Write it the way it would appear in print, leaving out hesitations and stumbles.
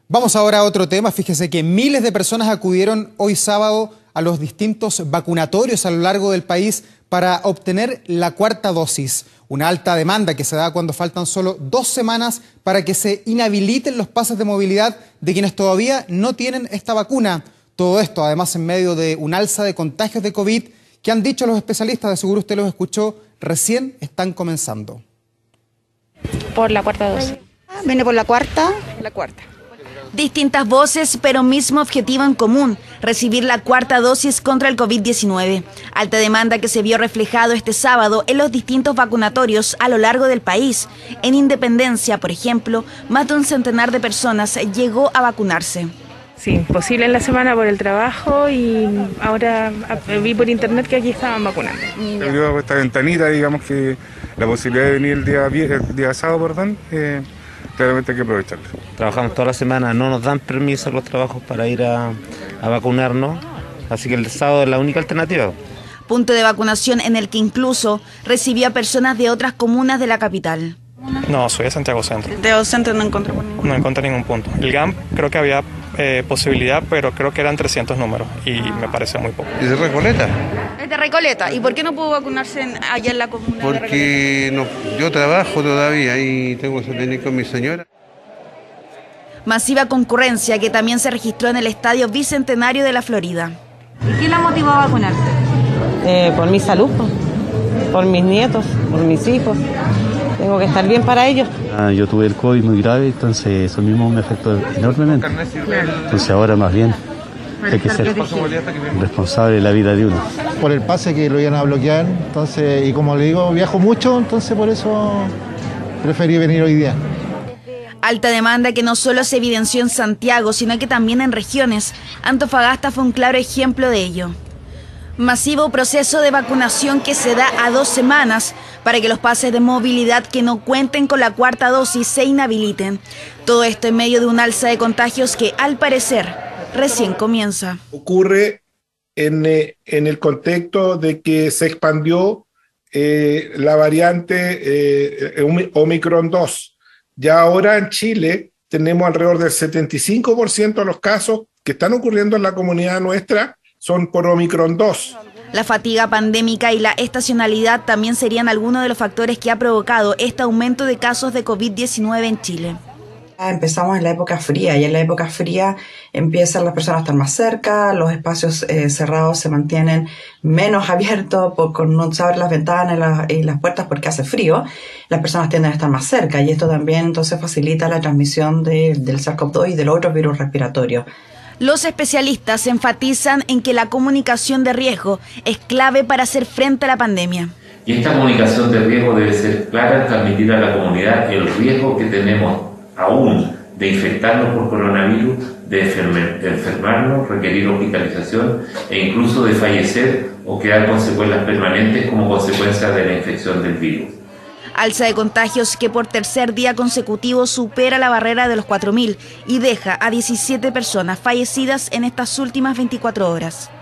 Vamos ahora a otro tema. Fíjese que miles de personas acudieron hoy sábado a los distintos vacunatorios a lo largo del país para obtener la cuarta dosis. Una alta demanda que se da cuando faltan solo 2 semanas para que se inhabiliten los pases de movilidad de quienes todavía no tienen esta vacuna. Todo esto, además, en medio de un alza de contagios de COVID que han dicho los especialistas, de seguro usted los escuchó, recién están comenzando. Por la cuarta dosis. Viene por la cuarta. La cuarta. Distintas voces, pero mismo objetivo en común, recibir la cuarta dosis contra el COVID-19. Alta demanda que se vio reflejado este sábado en los distintos vacunatorios a lo largo del país. En Independencia, por ejemplo, más de un centenar de personas llegó a vacunarse. Sí, posible en la semana por el trabajo y ahora vi por internet que aquí estaban vacunando. Abrió esta ventanita, digamos que la posibilidad de venir el día sábado, claramente hay que aprovecharlo. Trabajamos toda la semana, no nos dan permiso los trabajos para ir a vacunarnos, así que el sábado es la única alternativa. Punto de vacunación en el que incluso recibió a personas de otras comunas de la capital. No, soy de Santiago Centro. De Centro no encontré por ningún. No encontré ningún punto. El GAMP creo que había posibilidad, pero creo que eran 300 números y me parece muy poco. ¿Es de Recoleta? Es de Recoleta. ¿Y por qué no pudo vacunarse allá en la comuna? Porque no, yo trabajo todavía y tengo que venir con mi señora. Masiva concurrencia que también se registró en el Estadio Bicentenario de la Florida. ¿Y qué la motivó a vacunarse? Por mi salud, por mis nietos, por mis hijos. Tengo que estar bien para ellos. Yo tuve el COVID muy grave, entonces eso mismo me afectó enormemente. Entonces ahora más bien hay que ser responsable de la vida de uno. Por el pase que lo iban a bloquear, entonces, y como le digo, viajo mucho, entonces por eso preferí venir hoy día. Alta demanda que no solo se evidenció en Santiago, sino que también en regiones. Antofagasta fue un claro ejemplo de ello. Masivo proceso de vacunación que se da a 2 semanas para que los pases de movilidad que no cuenten con la cuarta dosis se inhabiliten. Todo esto en medio de un alza de contagios que, al parecer, recién comienza. Ocurre en el contexto de que se expandió la variante Omicron 2. Ya ahora en Chile tenemos alrededor del 75% de los casos que están ocurriendo en la comunidad nuestra son por Omicron 2. La fatiga pandémica y la estacionalidad también serían algunos de los factores que ha provocado este aumento de casos de COVID-19 en Chile. Empezamos en la época fría y en la época fría empiezan las personas a estar más cerca, los espacios cerrados se mantienen menos abiertos, no se abren las ventanas y las puertas porque hace frío, las personas tienden a estar más cerca y esto también entonces facilita la transmisión del SARS-CoV-2 y del otro virus respiratorio. Los especialistas enfatizan en que la comunicación de riesgo es clave para hacer frente a la pandemia. Y esta comunicación de riesgo debe ser clara en transmitir a la comunidad el riesgo que tenemos aún de infectarnos por coronavirus, de enfermarnos, requerir hospitalización e incluso de fallecer o quedar con secuelas permanentes como consecuencia de la infección del virus. Alza de contagios que por tercer día consecutivo supera la barrera de los 4.000 y deja a 17 personas fallecidas en estas últimas 24 horas.